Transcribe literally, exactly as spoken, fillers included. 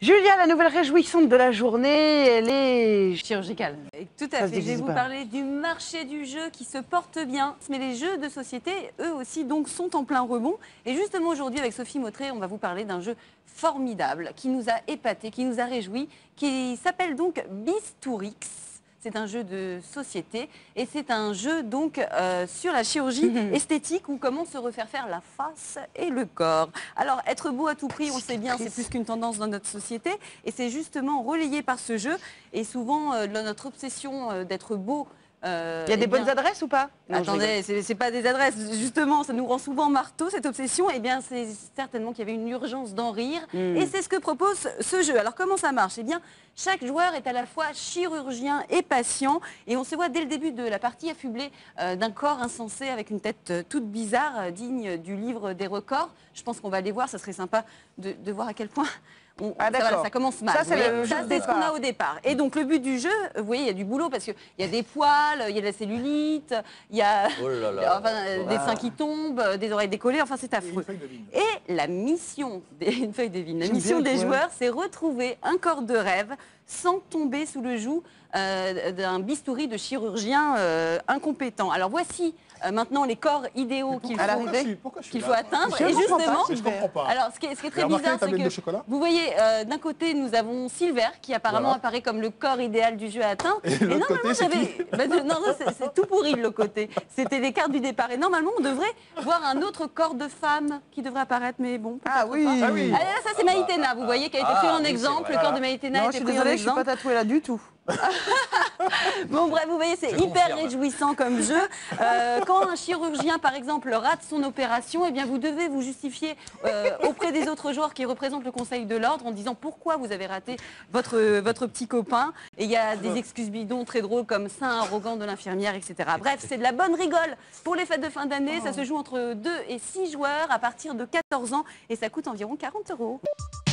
Julia, la nouvelle réjouissante de la journée, elle est chirurgicale. Et tout à Ça se fait. Je vais déguise vous pas. parler du marché du jeu qui se porte bien. Mais les jeux de société, eux aussi, donc, sont en plein rebond. Et justement, aujourd'hui, avec Sophie Mautré, on va vous parler d'un jeu formidable qui nous a épatés, qui nous a réjouis, qui s'appelle donc Bistourix. C'est un jeu de société et c'est un jeu donc euh, sur la chirurgie esthétique ou comment se refaire faire la face et le corps. Alors être beau à tout prix, on le sait bien, c'est plus qu'une tendance dans notre société et c'est justement relayé par ce jeu et souvent euh, notre obsession euh, d'être beau. Euh, Il y a des eh bonnes bien, adresses ou pas? Non, je Attendez, c'est c'est pas des adresses, justement, ça nous rend souvent marteau cette obsession. Eh bien, c'est certainement qu'il y avait une urgence d'en rire. Mm. Et c'est ce que propose ce jeu. Alors, comment ça marche? Eh bien, chaque joueur est à la fois chirurgien et patient. Et on se voit dès le début de la partie affublé euh, d'un corps insensé avec une tête euh, toute bizarre, euh, digne du livre des records. Je pense qu'on va aller voir, ça serait sympa de, de voir à quel point. On, Ah, ça, d'accord. voilà, ça commence mal. Ça, c'est Mais le ça, jeu de c'est ce qu'on départ. a au départ. Et donc, le but du jeu, vous voyez, il y a du boulot parce qu'il y a des poils, il y a de la cellulite, il y a Oh là là. enfin, euh, des seins qui tombent, euh, des oreilles décollées, enfin, c'est affreux. Et la mission des, une feuille de vigne, la J'aime mission bien, des ouais. joueurs, c'est retrouver un corps de rêve sans tomber sous le joug euh, d'un bistouri de chirurgien euh, incompétent. Alors, voici euh, maintenant les corps idéaux qu'il À faut, l'arrivée. qu'il faut atteindre. Je Et comprends pas, justement, Sylvain. Je comprends pas. alors, ce qui est, ce qui est très Et remarquez bizarre, les c'est tablettes que de chocolat. vous voyez, euh, d'un côté, nous avons Silver, qui apparemment Voilà. apparaît comme le corps idéal du jeu à atteindre. Et l'autre côté, c'est j'avais... Bah, de- non, non, c'est c'est tout pourri de l'autre côté. C'était les cartes du départ. Et normalement, on devrait voir un autre corps de femme qui devrait apparaître, mais bon. Ah oui. Ah oui. Allez, là, ça c'est Maïtena, vous voyez, qui a été Ah, pris en oui, c'est exemple. vrai. Le corps de Maïtena a Non, je été suis pris en désolée, je suis exemple. pas tatouée là du tout. Bon, bref, vous voyez, c'est hyper confirme. réjouissant comme jeu. Euh, quand un chirurgien, par exemple, rate son opération, eh bien, vous devez vous justifier euh, auprès des autres joueurs qui représentent le Conseil de l'Ordre en disant pourquoi vous avez raté votre, votre petit copain. Et il y a des excuses bidons très drôles comme sein arrogant de l'infirmière, et cetera. Bref, c'est de la bonne rigole pour les fêtes de fin d'année. Ça se joue entre deux et six joueurs à partir de quatorze ans et ça coûte environ quarante euros.